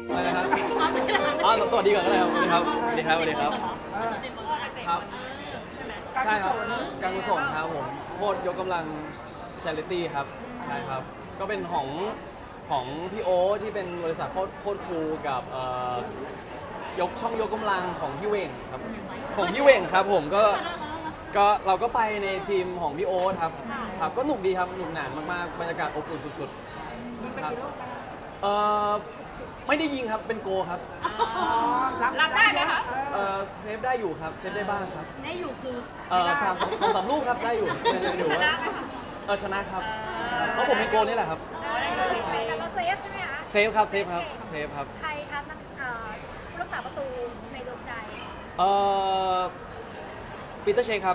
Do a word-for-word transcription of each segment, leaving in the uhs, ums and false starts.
อะไรนะครับอ๋อสวัสดีก่อนก็ได้ครับสวัสดีครับสวัสดีครับสวัสดีครับครับใช่ครับการกุศลครับผมโคตรยกกำลัง charity ครับใช่ครับก็เป็นของของพี่โอ๊ตที่เป็นบริษัทโคตรโคตรคูลกับยกช่องยกกำลังของพี่เวงครับของพี่เวงครับผมก็ก็เราก็ไปในทีมของพี่โอ๊ตครับครับก็หนุกดีครับหนุกหนานมากๆบรรยากาศอบอุ่นสุดๆครับเออไม่ได้ยิงครับเป็นโกครับรับได้ไหมคะเออเซฟได้อยู่ครับเซฟได้บ้างครับได้อยู่คือเออสามสามลูกครับได้อยู่อยู่ว่าเออชนะครับเพราะผมเป็นโกนี่แหละครับแต่เราเซฟใช่ไหมคะเซฟครับเซฟครับเซฟครับใครครับนักผู้รักษาประตูในดวงใจเออปีเตอร์เชคครับ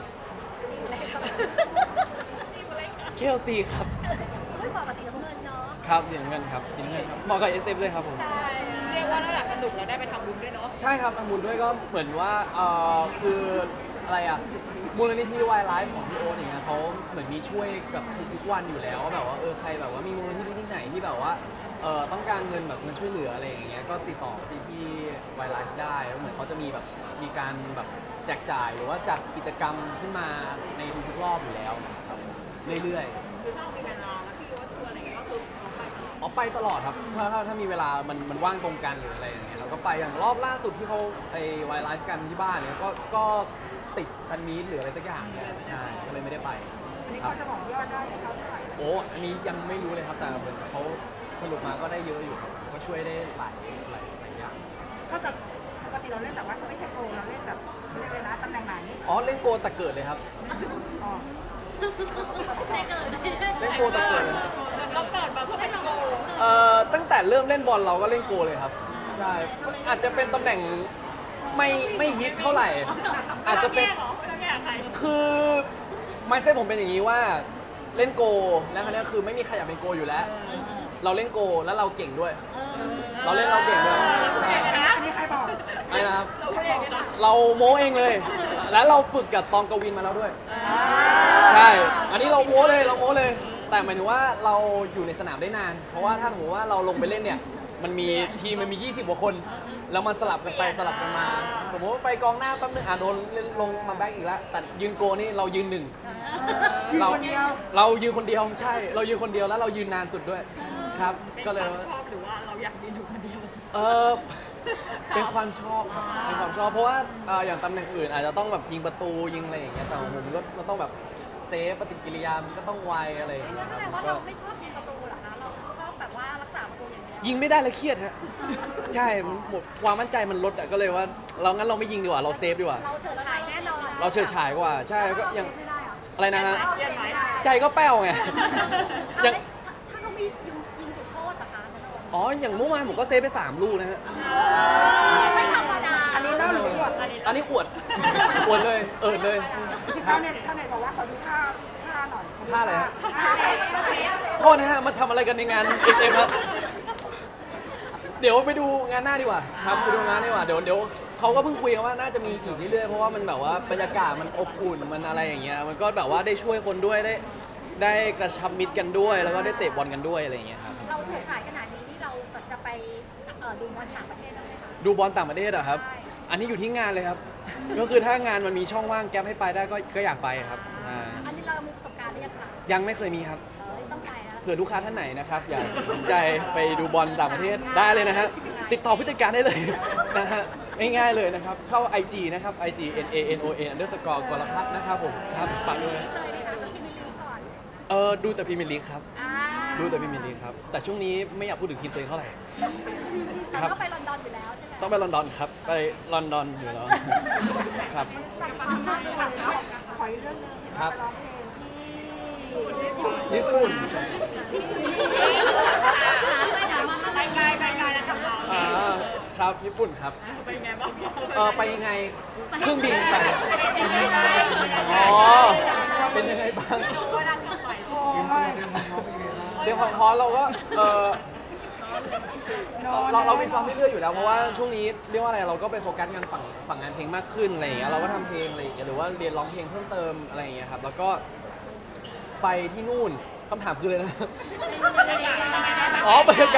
เชลซีครับไม่เหมาะกับสีน้ำเงินเนาะครับสีน้ำเงินครับสีน้ำเงินครับเหมาะกับ เอส เอฟ เลยครับผมเรียกว่านอกจากสนุกแล้วได้ไปทำบุญด้วยเนาะใช่ครับทำบุญด้วยก็เหมือนว่าเออคืออะไรอ่ะมูลนิธิวายไลฟ์ของพี่โอ๊ตอย่างเงี้ยเขาเหมือนมีช่วยกับทุกวันอยู่แล้วแบบว่าเออใครแบบว่ามีมูลนิธิที่ไหนที่แบบว่าเออต้องการเงินแบบเงินช่วยเหลืออะไรอย่างเงี้ยก็ติดต่อที่ที่วายไลฟ์ได้แล้วเหมือนเขาจะมีแบบมีการแบบแจกจ่ายหรือว่าจัดกิจกรรมขึ้นมาในทุกๆรอบอยู่แล้วครับเรื่อยๆคือถ้ามีเวลาแล้วพี่โอ๊ตชวนอะไรเงี้ยก็คืออ๋อไปตลอดครับถ้าถ้าถ้ามีเวลามันมันว่างตรงกันหรืออะไรอย่างเงี้ยเราก็ไปอย่างรอบล่าสุดที่เขาไปวายไลฟ์กันที่บ้านเนี่ยก็ก็ติดพันมีดหรืออะไรสักอย่างเนี่ยใช่ก็เลยไม่ได้ไปอันนี้เขาจะบอกยอดได้ไหมครับเท่าไหร่โอ้อันนี้ยังไม่รู้เลยครับแต่เหมือนเขาสรุปมาก็ได้เยอะอยู่ก็ช่วยได้หลายหลายหลายอย่างก็จะปกติเราเล่นแบบว่าไม่ใช่โกเราเล่นแบบเล่นเลยนะตำแหน่งไหนอ๋อเล่นโกแต่เกิดเลยครับอ๋อเล่นเกิดเล่นโกแต่เกิดเลยเราเกิดมาเพื่อเป็นโกเอ่อตั้งแต่เริ่มเล่นบอลเราก็เล่นโกเลยครับใช่อาจจะเป็นตำแหน่งไม่ไม่ฮิตเท่าไหร่อาจจะเป็นคือไมซ์เซ็ตผมเป็นอย่างนี้ว่าเล่นโกแล้วคราวนี้คือไม่มีใครอยากเป็นโกอยู่แล้วเราเล่นโกแล้วเราเก่งด้วยเราเล่นเราเก่งด้วยนี่ใครบอกไอ้นะครับเราโม้เองเลยแล้วเราฝึกกับตองกวินมาแล้วด้วยใช่อันนี้เราโม้เลยเราโม้เลยแต่หมายถึงว่าเราอยู่ในสนามได้นานเพราะว่าถ้าสมมติว่าเราลงไปเล่นเนี่ยมันมีทีมมันมียี่สิบกว่าคนแล้วมันสลับกันไปสลับกันมาสมมติว่าไปกองหน้าแป๊บนึงอ่ะโดนลงมาแบ็กอีกแล้วแต่ยืนโกนี่เรายืนหนึ่งเราเรายืนคนเดียวใช่เรายืนคนเดียวแล้วเรายืนนานสุดด้วยครับก็เลยชอบหรือว่าเราอยากยืนอยู่คนเดียวเออเป็นความชอบครับเป็นความชอบเพราะว่าอย่างตำแหน่งอื่นอาจจะต้องแบบยิงประตูยิงอะไรอย่างเงี้ยแต่ของผมก็มันต้องแบบเซฟปฏิกิริยามันก็ต้องไวอะไรอย่างเงี้ยแสดงว่าเราไม่ชอบยิงประตูหรอคะเราชอบแบบว่ารักษาประตูอย่างเดียวยิงไม่ได้เลยเครียดฮะใช่หมดความมั่นใจมันลดอะก็เลยว่าเรางั้นเราไม่ยิงดีกว่าเราเซฟดีกว่าเราเฉิดฉายแน่นอนเราเฉิดฉายกว่าใช่ก็ยังอะไรนะฮะใจก็แป้วไงยังถ้าเขามียิงจุดโทษเหรอคะอ๋ออย่างเมื่อวานผมก็เซฟไปสามลูกนะฮะไม่ธรรมดาอันนี้เล่าหรืออวดอันนี้อวดอวดเลยเอิดเลยชาวเน็ตชาวเน็ตบอกว่าขอดูท่าท่าหน่อยท่าอะไรฮะโทษนะฮะมาทำอะไรกันในงานเอฟเอฟครับเดี๋ยวไปดูงานหน้าดีกว่าครับไปดูงานดีกว่าเดี๋ยวเดี๋ยวเขาก็เพิ่งคุยกันว่าน่าจะมีอีกเรื่อยๆเพราะว่ามันแบบว่าบรรยากาศมันอบอุ่นมันอะไรอย่างเงี้ยมันก็แบบว่าได้ช่วยคนด้วยได้ได้กระชับมิตรกันด้วยแล้วก็ได้เตะบอลกันด้วยอะไรอย่างเงี้ยครับเราเฉิดฉายขนาดนี้ที่เราจะไปดูบอลต่างประเทศได้ไหมคะดูบอลต่างประเทศอะครับอันนี้อยู่ที่งานเลยครับก็คือถ้างานมันมีช่องว่างแก๊ปให้ไปได้ก็ก็อยากไปครับอันนี้เรามีประสบการณ์หรือยังคะยังไม่เคยมีครับต้องไปนะเผื่อลูกค้าท่านไหนนะครับอยากสนใจไปดูบอลต่างประเทศได้เลยนะฮะติดต่อผู้จัดการได้เลยนะฮะง่ายๆเลยนะครับเข้า ไอ จี นะครับ ไอ จี เอ็น เอ เอ็น โอ เอ็น underscore กรพัฒน์นะครับผมครับฝากด้วยเออดูแต่พรีเมียร์ลีกครับดูแต่พรีเมียร์ลีกครับแต่ช่วงนี้ไม่อยากพูดถึงทีมตัวเองเท่าไหร่ครับต้องไปลอนดอนอยู่แล้วใช่ไหมต้องไปลอนดอนครับไปลอนดอนอยู่แล้วครับขออีกเรื่องนึงครับร้องเพลงที่ญี่ปุ่นไปถามมาไปไกลไปไกลแล้วกับเราอ่าครับญี่ปุ่นครับไปยังไงบ้างเออไปยังไงเครื่องบินไปอ๋อเป็นยังไงบ้างเดี๋ยวพอเราก็เออเราเราไปซ้อมเรื่อยๆอยู่แล้วเพราะว่าช่วงนี้เรียกว่าอะไรเราก็ไปโฟกัสงานฝั่งฝั่งงานเพลงมากขึ้นอะไรอย่างเงี้ยเราก็ทำเพลงอะไรอย่างเงี้ยหรือว่าเรียนร้องเพลงเพิ่มเติมอะไรอย่างเงี้ยครับแล้วก็ไปที่นู่นคำถามคือเลยนะอ๋อบรรยากาศ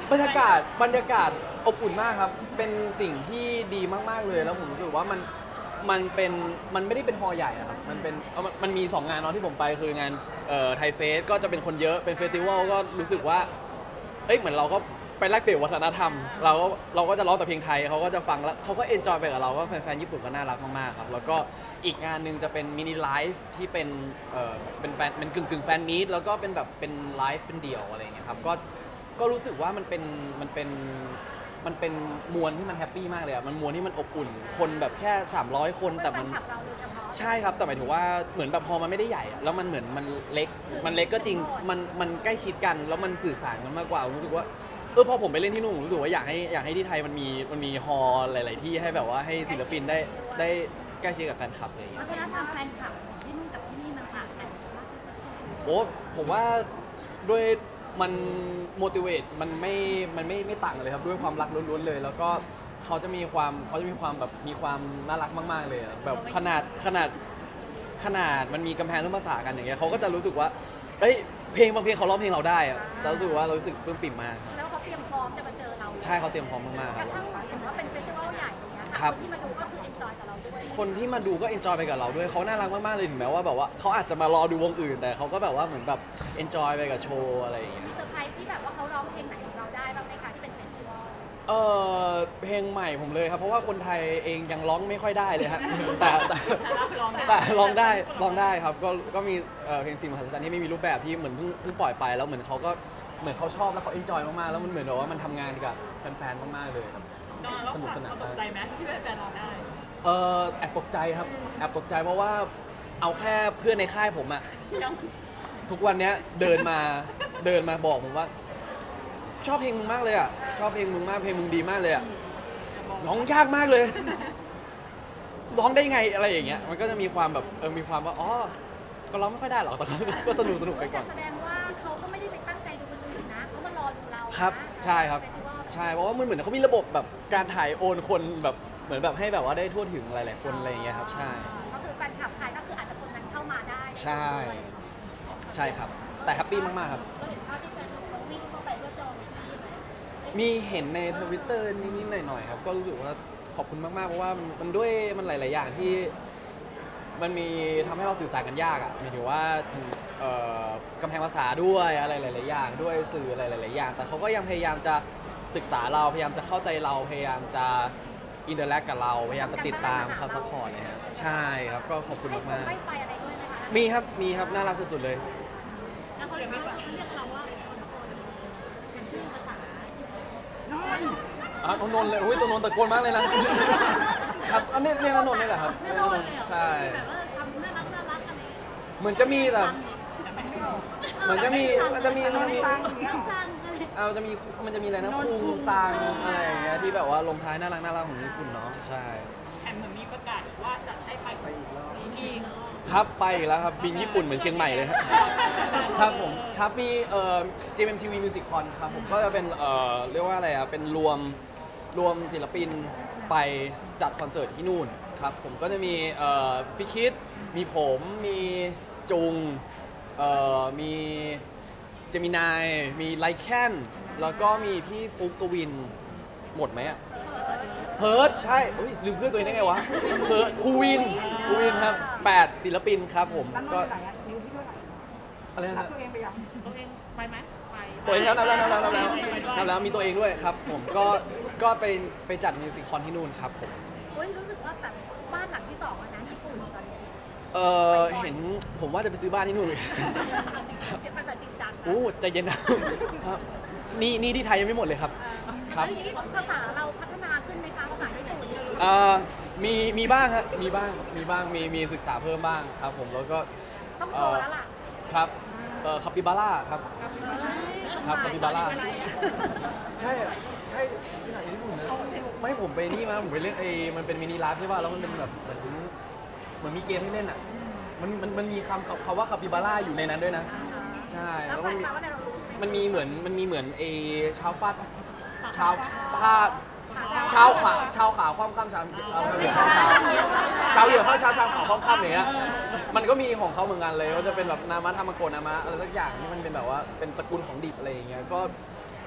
บรรยากาศบรรยากาศอบอุ่นมากครับเป็นสิ่งที่ดีมากๆเลยแล้วผมรู้สึกว่ามันมันเป็นมันไม่ได้เป็นฮอลล์ใหญ่อะครับมันเป็นเอ่อมันมันมีสองงานเนาะที่ผมไปคืองานเอ่อไทยเฟสก็จะเป็นคนเยอะเป็นเฟสติวัลก็รู้สึกว่าเอ้ยเหมือนเราก็ไปแลกเปลี่ยนวัฒนธรรมเราก็เราก็จะร้องแต่เพลงไทยเขาก็จะฟังแล้วเขาก็เอนจอยไปกับเราก็แฟนๆญี่ปุ่นก็น่ารักมากๆครับแล้วก็อีกงานหนึ่งจะเป็นมินิไลฟ์ที่เป็นเอ่อเป็นแฟนเป็นกึ่งกึ่งแฟนมีตแล้วก็เป็นแบบเป็นไลฟ์เป็นเดี่ยวอะไรอย่างเงี้ยครับก็ก็รู้สึกว่ามันเป็นมันเป็นมันเป็นมวลที่มันแฮปปี้มากเลยอะมันมวลที่มันอบอุ่นคนแบบแค่สามร้อยคนแต่มันแฟนคลับเราโดยเฉพาะใช่ครับแต่หมายถึงว่าเหมือนแบบพอมันไม่ได้ใหญ่อะแล้วมันเหมือนมันเล็กมันเล็กก็จริงมันมันใกล้ชิดกันแล้วมันสื่อสารกันมากกว่าผมรู้สึกว่าเออพอผมไปเล่นที่นู่นผมรู้สึกว่าอยากให้อยากให้ที่ไทยมันมีมันมีฮอลล์หลาย ๆ ที่ให้แบบว่าให้ศิลปินได้ได้ใกล้ชิดกับแฟนคลับอะไรอย่างเงี้ยวัฒนธรรมแฟนคลับของที่นู่นกับที่นี่มันต่างกันมากที่สุดโอ้ผมว่าด้วยมัน motivate มันไม่มันไม่ไม่ต่างกันเลยครับด้วยความรักล้วน ๆ เลย แล้วก็เขาจะมีความเขาจะมีความแบบมีความน่ารักมาก ๆ เลยอะแบบขนาดขนาดขนาดมันมีกำแพงเรื่องภาษากันอย่างเงี้ยเขาก็จะรู้สึกว่าเอ้ยเพลงบางเพลงเขาร้องเพลงเราได้อะแต่รู้สึกว่าเรารู้สึกปลื้มปิ่มมากแล้วเขาเตรียมพร้อมจะมาเจอเราใช่เขาเตรียมพร้อมมากๆกครัระบทั่งเห็นว่าเป็นเฟสติวัลใหญ่อย่างเงี้ยครับนที่มาดูก็คือเอนจอยกับเราด้วยคนที่มาดูก็เอนจอยไปกับเราด้วยเขาน่ารักมาก ๆ เลยถึงแม้ว่าแบบว่าเขาอาจจะมารอดูวงอื่นแต่เขาก็แบบว่าเหมือนแบบเอนจอยไปกับโชว์อะไรอย่างเงี้ยมีเซอร์ไพรส์ที่แบบว่าเขาร้องเพลงไหนของเราได้บ้างไหมคะที่เป็นเฟสติวัลเออเพลงใหม่ผมเลยครับเพราะว่าคนไทยเองยังร้องไม่ค่อยได้เลยฮะ แต่แต่แต่ร้องได้ร้องได้ครับก็ก็มีเอ่อเพลงสิ่งมหัศจรรย์ที่ไม่มีรูปแบบที่เหมือนเพิ่งเพิ่งปล่อยไปแล้วเหมือนเขาก็เหมือนเขาชอบแล้วเขาเอนจอยมากๆแล้วมันเหมือนแบบว่ามันทำงานกับแฟนๆมากๆเลยครับสนุกสนานตมากกใจไหมที่แฟนๆร้องได้เออแอบตกใจครับแอบตกใจเพราะว่าเอาแค่เพื่อนในค่ายผมอะทุกวันเนี้ยเดินมาเดินมาบอกผมว่า ชอบเพลงมึงมากเลยอ่ะชอบเพลงมึงมากเพลงมึงดีมากเลยอ่ะร้องยากมากเลยร้องได้ไงอะไรอย่างเงี้ยมันก็จะมีความแบบเออมีความว่าอ๋อก็ร้องไม่ค่อยได้หรอกแต่ก็ก็สนุกสนุกไปก่แต่อนแสดงว่าเขาก็ไม่ได้ไปตั้งใจดูคนอื่นนะเขามารอดูเรานะครับใช่ครับเฟสติวัลใช่เพราะว่ามันเหมือนเขามีระบบแบบการถ่ายโอนคนแบบเหมือนแบบให้แบบว่าได้ทั่วถึงหลายๆคนอะไรอย่างเงี้ยครับใช่ก็คือแฟนคลับไทยก็คืออาจจะคนนั้นเข้ามาได้ใช่ใช่ครับแต่แฮปปี้มากๆครับเราเห็นภาพที่แฟนคลับเขาวิ่งเข้าไปเพื่อจองที่ไหมมีเห็นในทวิตเตอร์นิดๆหน่อยๆครับก็รู้สึกว่าขอบคุณมากๆเพราะว่ามันมันด้วยมันหลาย ๆ อย่างที่มันมีทำให้เราสื่อสารกันยากอ่ะหมายถึงว่าถึงเอ่อกำแพงภาษาด้วยอะไรหลาย ๆ อย่างด้วยสื่ออะไรหลาย ๆ อย่าง แต่เขาก็ยังพยายามจะศึกษาเราพยายามจะเข้าใจเราพยายามจะอินเตอร์แลกกับเราพยายามจะติดตามเขาซัพพอร์ตเลยฮะใช่ครับก็ขอบคุณให้คนมากไล่ไฟอะไรด้วยไหมคะๆมีครับมีครับน่ารักสุดๆเลยแล้วเขาเรียกว่าเขาเรียกเราว่าเขาตะโกนเป็นชื่อภาษาญี่ปุ่นอ่ะน้องนนท์เลยอุ้ยตัวนนท์ตะโกนมากเลยนะครับอันนี้เรียกน้องนนท์นี่แหละครับแน่นอนเลยเหรอใช่แบบว่าทำน่ารักน่ารักอะไรเหมือนจะมีแต่ เหมือนจะมีมันจะมีมันจะมีไม่สร้างอะไรเอาจะมีมันจะมีอะไรนะคุงซังอะไรอย่างเงี้ยที่แบบว่าลงท้ายน่ารักน่ารักของญี่ปุ่นเนาะใช่แอมเหมือนมีประกาศว่าจะให้ไปไปอีกรอบอีกครับไปอีกแล้วครับบินญี่ปุ่นเหมือนเชียงใหม่เลยครับครับผมครับมีเอ่อ เจ เอ็ม ที วี Music Con ครับผมก็จะเป็นเอ่อเรียกว่าอะไรอ่ะเป็นรวมรวมศิลปินไปจัดคอนเสิร์ตที่นู่นครับผมก็จะมีเอ่อพี่คิดมีผมมีจุงเอ่อมีเจมินายมีไลแคนแล้วก็มีพี่ฟุกกวินหมดไหมอ่ะเพิร์ดใช่อุ๊ยลืมเพื่อนตัวเองได้ไงวะเพิร์ดคูวินคูวินครับแปดศิลปินครับผมแล้วนก็นท์ไหนอะนิ้วที่เท่าไหร่อะไรรันะบตัวเองไปยังตัวเองไปไหมไปตัวเองแล้วนับแล้วนับแล้วนับแล้วนับแล้วมีตัวเองด้วยครับผมก็ก็ไปไปจัดมิวสิคคอนที่นู่นครับผมโอ้ยรู้สึกว่าแบบบ้านหลังที่สองอะนะญี่ปุ่นตอนนี้เออเห็นผมว่าจะไปซื้อบ้านที่นู่นเลยเจ็บไปแบบจริงจังนะโอ้ใจเย็นนะครับนี่นี่ที่ไทยยังไม่หมดเลยครับครับแล้วอย่างนี้ภาษาเราพัฒนาขึ้นไหมคะภาษาญี่ปุ่นเอ่อมีมีบ้างฮะมีบ้างมีบ้างมีมีศึกษาเพิ่มบ้างครับผมแล้วก็ต้องโชว์แล้วล่ะครับเอ่อคาปิบาร่าครับครับคาปิบาร่าอะไรอะใช่ใช่ที่ไหนญี่ปุ่นนะไม่ผมไปนี่มาผมไปเล่นไอ้มันเป็นมินิไลฟ์ใช่ป่ะแล้วมันเป็นแบบเหมือนเหมือนมีเกมให้เล่นอ่ะมันมันมันมีคำคำว่าคาปิบาร่าอยู่ในนั้นด้วยนะใช่แล้วแล้วแปลมันมีว่าอะไรเรารู้ใช่ไหมมันมีเหมือนมันมีเหมือนไอ้ชาวฟาดชาวฟาดชาวขาชาวขาคว่ำข้ามชาวเอาเหยื่อข้ามชาวชาวเหยื่อข้ามชาวชาวขาคว่ำข้ามอย่างเงี้ยมันก็มีของเขาเหมือนกันเลยก็จะเป็นแบบนามะธรรมโกนามะอะไรสักอย่างที่มันเป็นแบบว่าเป็นตระกูลของดิบอะไรอย่างเงี้ยก็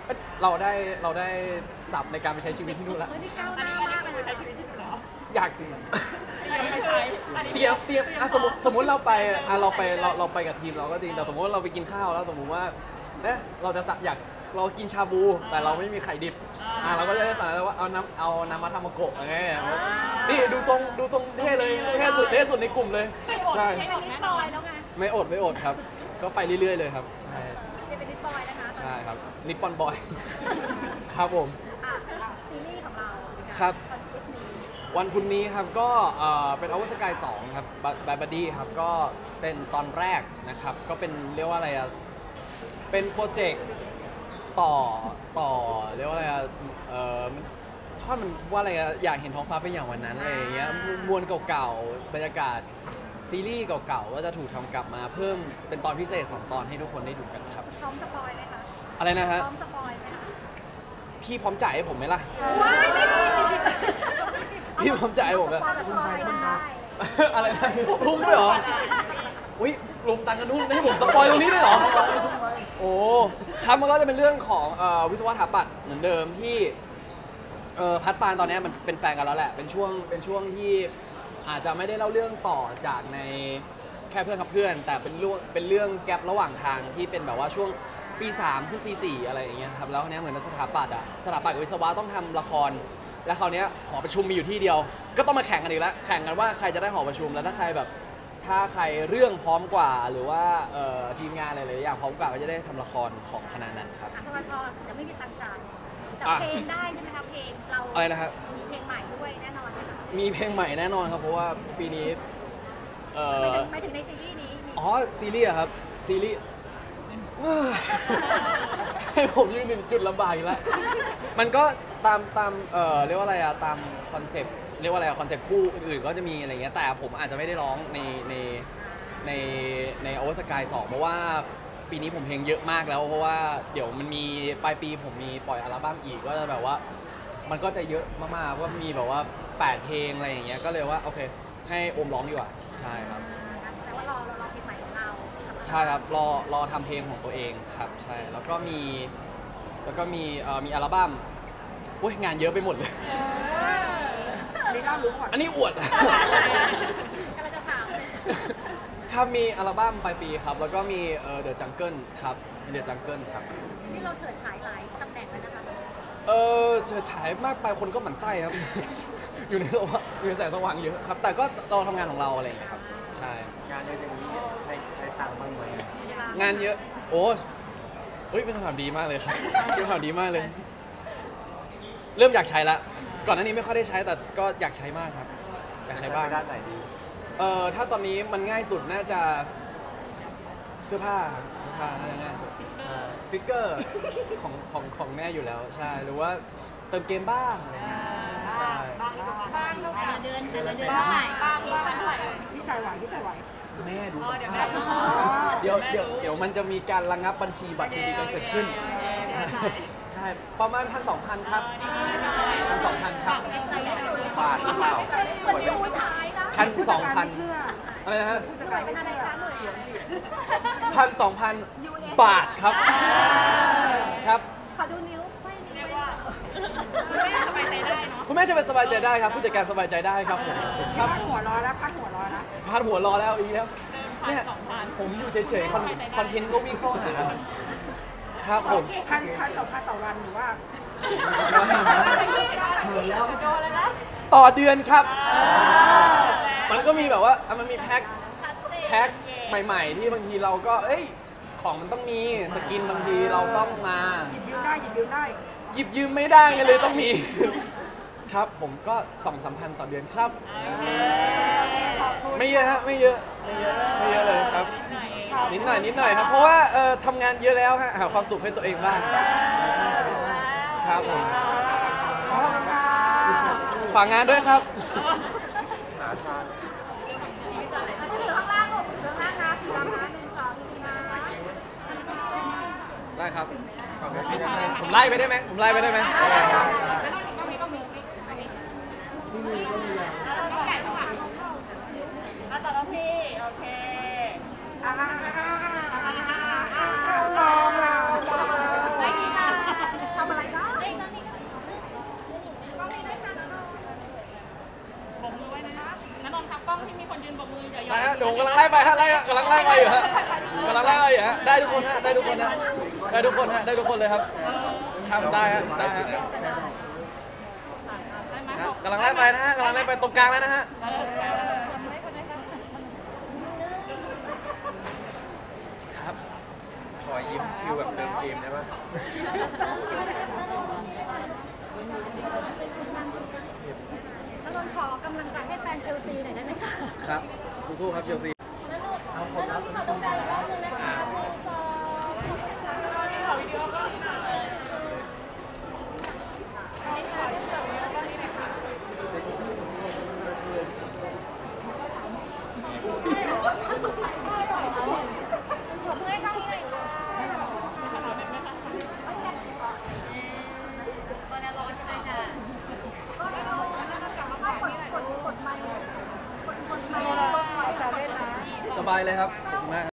เราได้เราได้ศัพท์ในการไปใช้ชีวิตที่นู่นแล้วเฮ้ยนี่ก้าวอันหนี้น้าอันนี้มากเลยคือใช้นะชีวิตที่นู่นเหรออยากยังไม่ใช้อันนี้เตรียมเตรียมอ่ะสมมติสมมติเราไปอ่ะเราไปเราเราไปกับทีมเราก็จริงแต่สมมติว่าเราไปกินข้าวแล้วสมมติว่าเนี่ยเราจะสั่งอยากเรากินชาบู แต่เราไม่มีไข่ดิบอ่ะเราก็จะได้สั่งแล้วว่าเอาน้ำเอาน้ำมาทำมาโกะอะไรเงี้ยนี่ดูทรงดูทรงเท่เลยเท่สุดเท่สุดในกลุ่มเลยใช่เจเป็นนิดบอยแล้วไงไม่อดไม่อดครับ ก็ไปเรื่อยๆเลยครับใช่เจเป็นนิดบอยนะคะใช่ครับนิปปอนบอย ครับผมอ่ะซีรีส์ของเราครับตอนคลิปนี้วันพุธนี้ครับก็เอ่อเป็นอวสกายสองครับบายบัดดี้ครับก็เป็นตอนแรกนะครับ ก็เป็นเรียกว่าอะไรอะเป็นโปรเจกต์ต่อต่อเรียกว่าอะไรอะเอ่อท่อนมันว่าอะไรอะอยากเห็นท้องฟ้าเป็นอย่างวันนั้นอะไรอย่างเงี้ยมวลเก่าๆบรรยากาศซีรีส์เก่าๆก็จะถูกทำกลับมาเพิ่มเป็นตอนพิเศษสองตอนให้ทุกคนได้ดูกันครับพร้อมสปอยไหมคะอะไรนะฮะพร้อมสปอยไหมคะพี่พร้อมจ่ายให้ผมไหมล่ะว้ายไม่ดีพี่พร้อมจ่ายให้ผมสไหมปอยสปอยได้อะไรนะทุ่มด้วยเหรอ อุ้ยรวมตังค์กันทุ่มให้ผมสปอยตรงนี้ด้วยเหรอ โอ้ครับมันก็จะเป็นเรื่องของเอ่อวิศวะสถาปัตย์เหมือนเดิมที่เอ่อพัดปานตอนนี้มันเป็นแฟนกันแล้วแหละ เป็นช่วงเป็นช่วงที่อาจจะไม่ได้เล่าเรื่องต่อจากในแค่เพื่อนกับเพื่อน แต่เป็นเรื่องเป็นเรื่องแกลระหว่างทางที่เป็นแบบว่าช่วงปีสามขึ้นปีสี่อะไรอย่างเงี้ยครับ แล้วเนี้ยเหมือนสถาปัตย์อะสถาปัตย์กับวิศวะต้องทำละคร แล้วคราวเนี้ยหอประชุมมีอยู่ที่เดียว ก็ต้องมาแข่งกันอีกแล้ว แข่งกันว่าใครจะได้หอประชุม แล้วถ้าใครแบบ ถ้าใครเรื่องพร้อมกว่า หรือว่าเอ่อทีมงานอะไรหลายๆอย่างพร้อมกว่าก็จะได้ทำละครของคณะนั้นครับอ่ะสปอยพอเดี๋ยวไม่มีตังค์จ่ายแต่อ่ะเพลงได้ใช่ไหมคะเพลงเราอะไรนะครับมีเพลงใหม่ด้วยแน่นอนนะคะมีเพลงใหม่แน่นอนครับ เพราะว่าปีนี้เอ่หมายอถึงหมายถึงในซีรีส์นี้มีอ๋อซีรีส์อะครับ ซีรีส์ ให้ผมยืนหนึ่งจุดลำบากอีกแล้ว มันก็ตามตามเอ่อเรียกว่าอะไรอะตามคอนเซปต์เรียกว่าอะไรอะคอนเซปต์คู่อื่นๆก็จะมีอะไรเงี้ยแต่ผมอาจจะไม่ได้ร้องในในในในโอเวอร์สกายสองเพราะว่าปีนี้ผมเพลงเยอะมากแล้วเพราะว่าเดี๋ยวมันมีปลายปีผมมีปล่อยอัลบั้มอีกก็จะแบบว่ามันก็จะเยอะมากๆว่ามีแบบว่าแปดเพลงอะไรอย่างเงี้ยก็เลยว่าโอเคให้โอมร้องดีกว่าใช่ครับงั้นแสดงว่ารอเรารอเพลงใหม่ของเราใช่ครับรอรอทำเพลงของตัวเองครับใช่แล้วก็มีแล้วก็มีเอ่อมีอัลบั้มโอ้ยงานเยอะไปหมดเลยอันนี้เรารู้ก่อนอันนี้อวดกำลังจะถามเลยครับมีอัลบั้มปลายปีครับ แล้วก็มีเอ่อ The Jungle ครับ The Jungle ครับนี่เราเฉิดฉายหลายตำแหน่งแล้วนะคะเออเฉยฉายมากไปคนก็หมั่นไส้ครับ อยู่ในสว่างอยู่ในแสงสว่างเยอะครับ แต่ก็เราทำงานของเราอะไรอย่างเงี้ยครับใช่งานเยอะอย่างนี้ใช้ใช้ตังค์บ้างไหมงานเยอะโอ้เฮ้ยเป็นคำถามดีมากเลยครับ เป็นคำถามดีมากเลย เริ่มอยากใช้ละก่อนหน้านี้ไม่ค่อยได้ใช้แต่ก็อยากใช้มากครับอยากใช้บ้างไปด้านไหนดีเอ่อถ้าตอนนี้มันง่ายสุดน่าจะเสื้อผ้าครับเสื้อผ้าน่าจะง่ายสุดใช่ฟิกเกอร์ของของของแม่อยู่แล้วใช่หรือว่าเติมเกมบ้างอะไรอย่างเงี้ยใช่บ้างบ้างแต่ละเดือนแต่ละเดือนเท่าไหร่บ้างบ้างเท่าไหร่พี่ใจไหวพี่ใจไหวแม่ดูอ๋อเดี๋ยวแม่อ๋อเดี๋ยวเดี๋ยวเดี๋ยวมันจะมีการระงับบัญชีบัตรเครดิตกันเกิดขึ้นใช่ประมาณพันสองพันครับพันสองพันครับบาทหรือเปล่ามันช่วงท้ายนะพันสองพันไม่เชื่ออะไรนะฮะหน่วยเป็นอะไรคะหน่วยพันสองพันบาทครับครับขอดูนิ้วไม่นิ้วเรียกว่าไม่สบายใจได้เนาะคุณแม่จะเป็นสบายใจได้ครับผู้จัดการสบายใจได้ครับผมครับพัดหัวร้อนแล้วพัดหัวร้อนแล้วพาดหัวรอแล้วอีกแล้วพันเนี่ยสองพันผมอยู่เฉยๆคอนคอนเทนต์ก็วิ่งเข้าหาครับผมพันพันสองพันต่อวันหรือว่าโดนแล้วนะต่อเดือนครับ มันก็มีแบบว่าอ่ะมันมีแพ็คชัดเจนแพ็คใหม่ๆ ที่บางทีเราก็เอ้ยของมันต้องมีสกินบางทีเราต้องมาหยิบยืมได้หยิบยืมได้หยิบยืมไม่ได้ไงเลยต้องมี ครับผมก็สองสามพันต่อเดือนครับขอบคุณไม่เยอะฮะไม่เยอะไม่เยอะไม่เยอะเลยครับ นิดหน่อยนิดหน่อยครับ เพราะว่าเอ่อทำงานเยอะแล้วฮะหาความสุขให้ตัวเองบ้างครับผมครับฝากงานด้วยครับหาชาถือข้างล่างลูกถือข้างล่างนะถือข้างล่างหนึ่งสองสี่นะได้ครับผมไล่ไปได้ไหมผมไล่ไปได้ไหมมาต่อแล้วพี่ โอเคอ่าลองเราลองไม่มีค่ะไปฮะไล่กำลังไล่ไปอยู่ฮะกำลังไล่ไปอยู่ฮะได้ทุกคนฮะได้ทุกคนฮะได้ทุกคนฮะได้ทุกคนเลยครับทำได้ฮะได้ฮะกำลังไล่ไปนะฮะกำลังไล่ไปตรงกลางแล้วนะฮะครับขอยิ้มฟิวแบบเติมเกมได้ปะแล้วนนท์ขอกำลังใจให้แฟนเชลซีหน่อยได้ไหมคะครับสู้ๆครับเชลซีเอาผมรับสบายเลยครับขอบคุณมาก